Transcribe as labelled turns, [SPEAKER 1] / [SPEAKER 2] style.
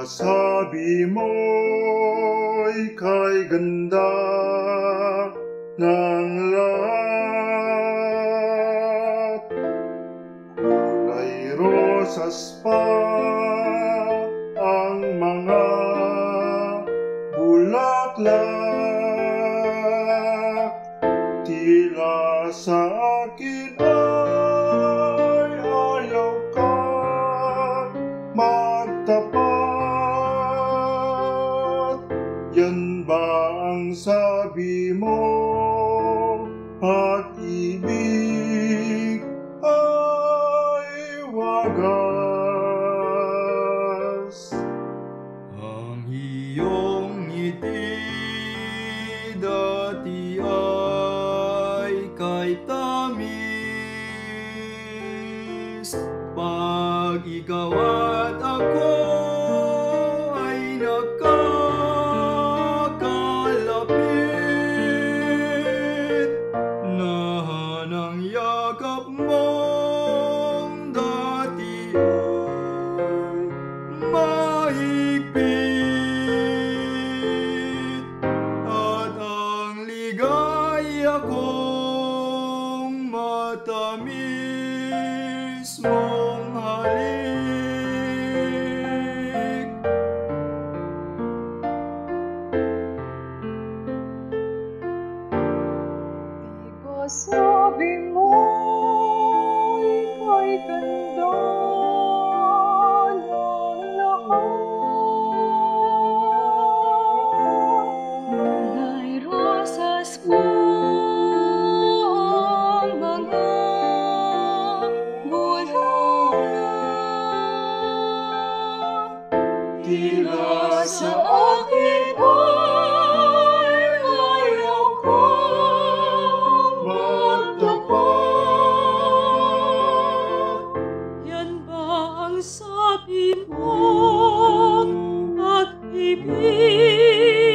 [SPEAKER 1] sabi mo'y kay ganda ng lahat. Kulay rosas pa ang mga bulaklak. Tila sa akin ay ayaw kang magtapat. Yan ba ang sabi mo? Pag-ibig ay wagas.
[SPEAKER 2] Ang iyong ngiti dati ay kay tamis. Pag ikaw at ako ay nagkakalapit, nahanang yakap mong dati ay mahigpit, at ang ligaya kong matamis mong halik.
[SPEAKER 3] Di ba sabi mo'y kay ganda ng lahat? Kulay rosas pa ang mga bulaklak. Tila sa akin ay ayaw kang
[SPEAKER 1] Magtapat.
[SPEAKER 3] Yan ba ang sabi mo? Pag-ibig